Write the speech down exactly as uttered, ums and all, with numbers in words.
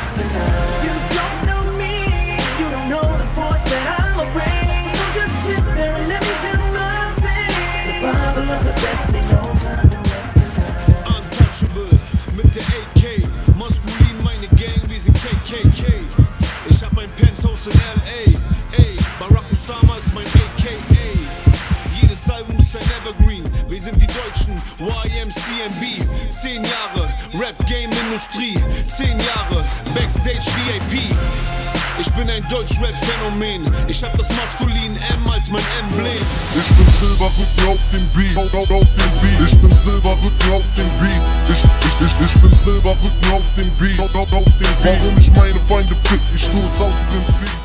rest tonight. You don't know me, you don't know the force that I'ma bring. So just sit there and let me do my thing. Survival of the best, ain't no time to rest tonight. Untouchable mit der A K, maskulin meine Gang, wir sind K K K. Ich hab ein Penthouse in L A, ey, Barack Osama ist mein A K A. Jedes Album ist ein Evergreen, wir sind die Deutschen, Y M C M B. Zehn Jahre, Rap-Game-Industrie, zehn Jahre, Backstage V I P. Ich bin ein Deutsch-Rap-Phänomen, ich hab das maskulin M als mein Emblem. Ich bin Silberrücken auf dem Beat, auf, auf, auf dem Beat. Ich bin Silberrücken auf dem Beat. Ich, ich, ich, ich bin Silberrücken auf dem Beat, auf, auf, auf dem Beat. Warum ich meine Feinde fick, ich tu es aus Prinzip.